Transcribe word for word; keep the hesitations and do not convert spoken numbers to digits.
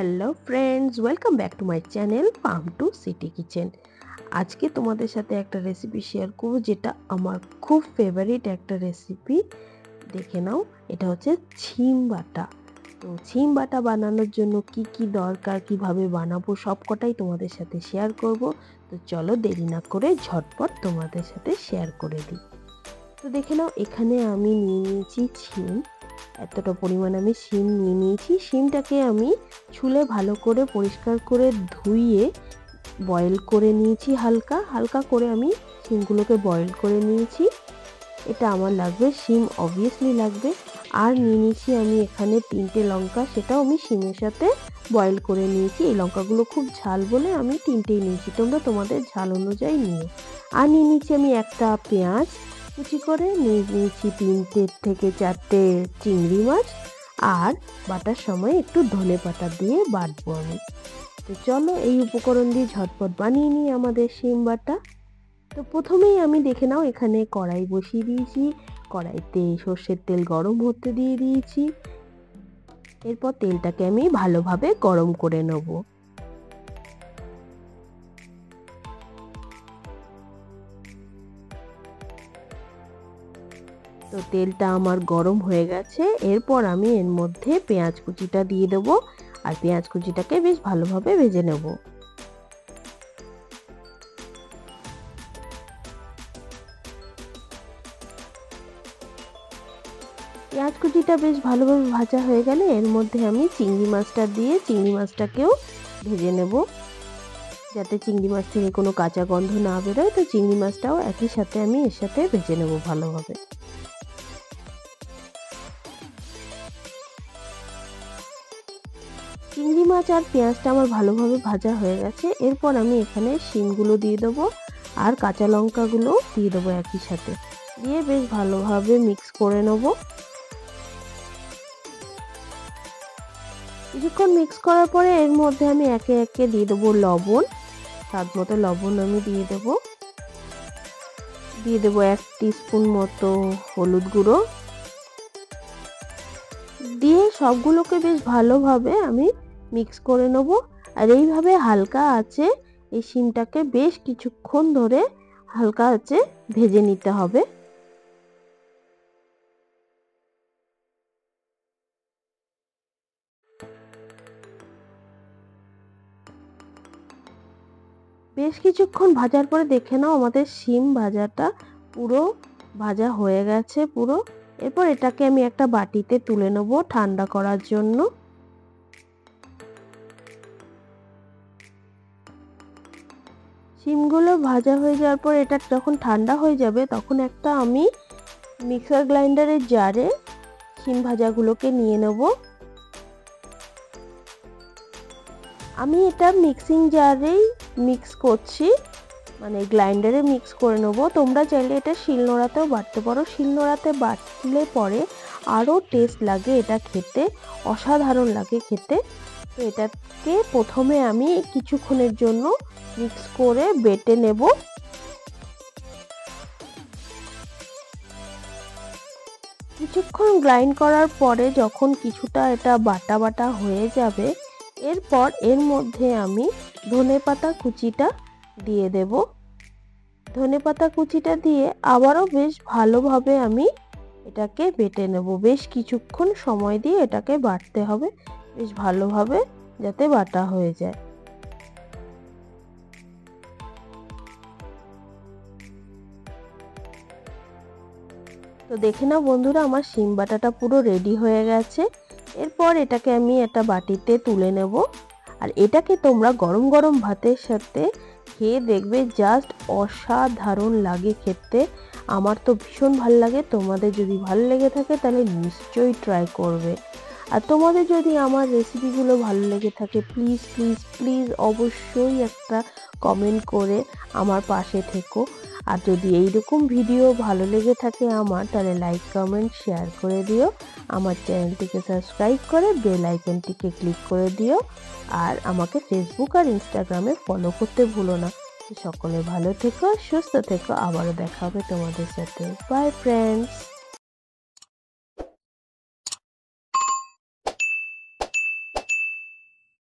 Hello friends, welcome back to my channel farm to city kitchen. আজকে তোমাদের সাথে একটা রেসিপি শেয়ার করব, যেটা আমার খুব ফেভারিট একটা রেসিপি। দেখে নাও, এটা হচ্ছে ছিম বাটা। তো ছিম বাটা বানানোর জন্য কি কি দরকার, কিভাবে বানাবো, সবকটাই তোমাদের সাথে শেয়ার করব। তো চলো দেরি না করে ঝটপট তোমাদের সাথে শেয়ার করে দিই। তো দেখে নাও, এখানে আমি নিয়ে নিয়েছি ছিম। এতটা পরিমাণ আমি শিম নিয়ে নিয়েছি। শিমটাকে আমি ছুলে ভালো করে পরিষ্কার করে ধুইয়ে বয়েল করে নিয়েছি। হালকা হালকা করে আমি শিমগুলোকে বয়েল করে নিয়েছি। এটা আমার লাগবে, শিম অবভিয়াসলি লাগবে। আর নিয়ে নিয়েছি আমি এখানে তিনটে লঙ্কা, সেটাও আমি শিমের সাথে বয়েল করে নিয়েছি। এই লঙ্কাগুলো খুব ঝাল বলে আমি তিনটেই নিয়েছি, তোমরা তোমাদের ঝাল অনুযায়ী নিও। আর নিয়ে নিয়েছি আমি একটা পেঁয়াজ কুচি করে, নিয়ে নিয়েছি তিনটে থেকে চারটে চিংড়ি মাছ, আর বাটার সময় একটু ধনে পাতা দিয়ে বাটবো আমি। তো চলো এই উপকরণ দিয়ে ঝটপট বানিয়ে নিই আমাদের শিম বাটা। তো প্রথমেই আমি দেখে নাও, এখানে কড়াই বসিয়ে দিয়েছি। কড়াইতে সর্ষের তেল গরম হতে দিয়ে দিয়েছি। এরপর তেলটাকে আমি ভালোভাবে গরম করে নেব। তো তেলটা আমার গরম হয়ে গেছে। এরপর আমি এর মধ্যে পেঁয়াজ কুচিটা দিয়ে দেব, আর পেঁয়াজ কুচিটাকে বেশ ভালোভাবে ভেজে নেব। পেঁয়াজ কুচিটা বেশ ভালোভাবে ভাজা হয়ে গেলে এর মধ্যে আমি চিংড়ি মাছটা দিয়ে চিংড়ি মাছটাকেও ভেজে নেব, যাতে চিংড়ি মাছ থেকে কোনো কাঁচা গন্ধ না বেরোয়। তো চিংড়ি মাছটাও একই সাথে আমি এর সাথে ভেজে নেব ভালোভাবে। চিংড়ি মাছ আর পেঁয়াজটা আমার ভালোভাবে ভাজা হয়ে গেছে। এরপর আমি এখানে শিমগুলো দিয়ে দেবো, আর কাঁচা লঙ্কাগুলো দিয়ে দেবো একই সাথে, দিয়ে বেশ ভালোভাবে মিক্স করে নেব। কিছুক্ষণ মিক্স করার পরে এর মধ্যে আমি একে একে দিয়ে দেবো লবণ। স্বাদ মতো লবণ আমি দিয়ে দেবো। দিয়ে দেবো এক টিস্পুন মতো হলুদ গুঁড়ো, দিয়ে সবগুলোকে বেশ ভালোভাবে আমি মিক্স করে নেব। আর এইভাবে হালকা আঁচে এই শিমটাকে বেশ কিছুক্ষণ ধরে হালকা আঁচে ভেজে নিতে হবে। বেশ কিছুক্ষণ ভাজার পরে দেখে নাও, আমাদের শিম ভাজাটা পুরো ভাজা হয়ে গেছে পুরো। এরপর এটাকে আমি একটা বাটিতে তুলে নেব ঠান্ডা করার জন্য। শিমগুলো ভাজা হয়ে যাওয়ার পর এটা যখন ঠান্ডা হয়ে যাবে, তখন একটা আমি মিক্সার গ্রাইন্ডারের জারে শিম ভাজাগুলোকে নিয়ে নেব। আমি এটা মিক্সিং জারেই মিক্স করছি, মানে গ্রাইন্ডারে মিক্স করে নেব। তোমরা চাইলে এটা শিলনোড়াতেও বাটতে পারো। শিলনোড়াতে বাটলে পরে আরও টেস্ট লাগে, এটা খেতে অসাধারণ লাগে খেতে। তো এটাকে প্রথমে আমি কিছুক্ষণের জন্য মিক্স করে বেটে নেব। কিছুক্ষণ গ্রাইন্ড করার পরে যখন কিছুটা এটা বাটা বাটা হয়ে যাবে, এরপর এর মধ্যে আমি ধনেপাতা কুচিটা দিয়ে দেব। ধনেপাতা কুচিটা দিয়ে আবারও বেশ ভালোভাবে আমি এটাকে বেটে নেব। বেশ কিছুক্ষণ সময় দিয়ে এটাকে বাটতে হবে, বেশ ভালোভাবে যাতে বাটা হয়ে যায়। তো দেখে নাও বন্ধুরা, আমার শিম বাটাটা পুরো রেডি হয়ে গেছে। এরপর এটাকে আমি একটা বাটিতে তুলে নেব। আর এটাকে তোমরা গরম গরম ভাতের সাথে খেয়ে দেখবে, জাস্ট অসাধারণ লাগে খেতে। আমার তো ভীষণ ভালো লাগে। তোমাদের যদি ভালো লেগে থাকে তাহলে নিশ্চয়ই ট্রাই করবে। আর তোমাদের যদি আমার রেসিপিগুলো ভালো লেগে থাকে, প্লিজ প্লিজ প্লিজ অবশ্যই একটা কমেন্ট করে আমার পাশে থেকো। আর যদি এইরকম ভিডিও ভালো লেগে থাকে আমার, তাহলে লাইক কমেন্ট শেয়ার করে দিও। আমার চ্যানেলটিকে সাবস্ক্রাইব করে বেল আইকনটিকে ক্লিক করে দিও। আর আমাকে ফেসবুক আর ইনস্টাগ্রামে ফলো করতে ভুলো না। সকলে ভালো থেকো, সুস্থ থেকো। আবারও দেখা হবে তোমাদের সাথে। Bye friends.